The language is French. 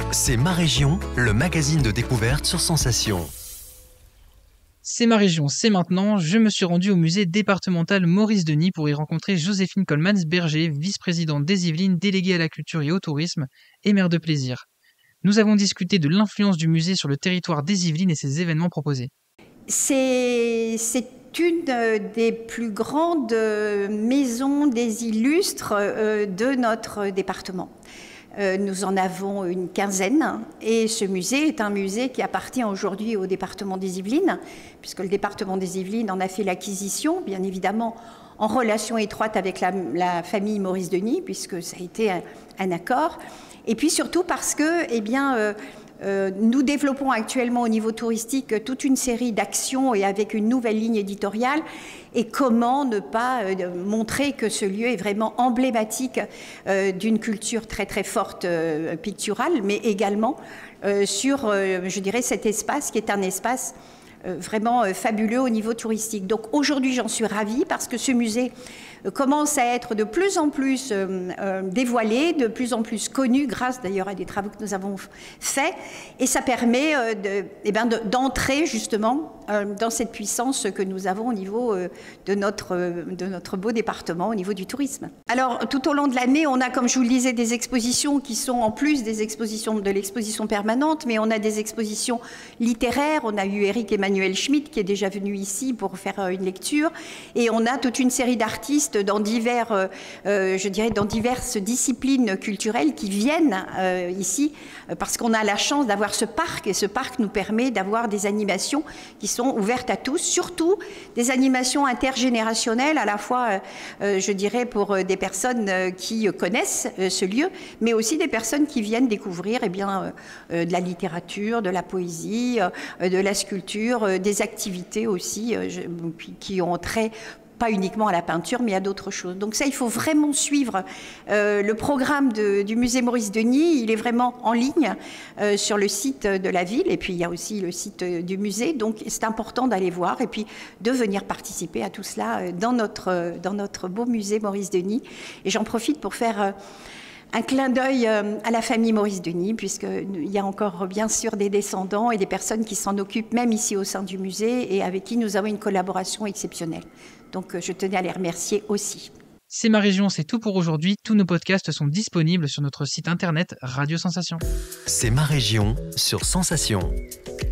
C'est ma région, le magazine de découverte sur Sensation. C'est ma région, c'est maintenant. Je me suis rendu au musée départemental Maurice Denis pour y rencontrer Joséphine Coleman-Berger, vice-présidente des Yvelines, déléguée à la culture et au tourisme et maire de plaisir. Nous avons discuté de l'influence du musée sur le territoire des Yvelines et ses événements proposés. C'est une des plus grandes maisons des illustres de notre département. Nous en avons une quinzaine et ce musée est un musée qui appartient aujourd'hui au département des Yvelines, puisque le département des Yvelines en a fait l'acquisition, bien évidemment en relation étroite avec la famille Maurice Denis, puisque ça a été un accord. Et puis surtout parce que, nous développons actuellement au niveau touristique toute une série d'actions et avec une nouvelle ligne éditoriale. Et comment ne pas montrer que ce lieu est vraiment emblématique d'une culture très très forte picturale, mais également sur, je dirais, cet espace qui est un espace vraiment fabuleux au niveau touristique. Donc aujourd'hui, j'en suis ravie parce que ce musée commence à être de plus en plus dévoilé, de plus en plus connu, grâce d'ailleurs à des travaux que nous avons faits. Et ça permet d'entrer justement dans cette puissance que nous avons au niveau de notre beau département, au niveau du tourisme. Alors, tout au long de l'année, on a, comme je vous le disais, des expositions qui sont en plus des expositions de l'exposition permanente, mais on a des expositions littéraires. On a eu Éric Emmanuel Schmitt qui est déjà venu ici pour faire une lecture. Et on a toute une série d'artistes dans dans diverses disciplines culturelles qui viennent ici parce qu'on a la chance d'avoir ce parc et ce parc nous permet d'avoir des animations qui sont ouvertes à tous, surtout des animations intergénérationnelles à la fois, pour des personnes qui connaissent ce lieu, mais aussi des personnes qui viennent découvrir de la littérature, de la poésie, de la sculpture, des activités aussi qui ont trait pas uniquement à la peinture, mais à d'autres choses. Donc ça, il faut vraiment suivre le programme du musée Maurice Denis. Il est vraiment en ligne sur le site de la ville, et puis il y a aussi le site du musée. Donc c'est important d'aller voir et puis de venir participer à tout cela dans notre beau musée Maurice Denis. Et j'en profite pour faire un clin d'œil à la famille Maurice Denis, puisqu'il y a encore bien sûr des descendants et des personnes qui s'en occupent, même ici au sein du musée, et avec qui nous avons une collaboration exceptionnelle. Donc je tenais à les remercier aussi. C'est ma région, c'est tout pour aujourd'hui. Tous nos podcasts sont disponibles sur notre site internet Radio Sensation. C'est ma région sur Sensation.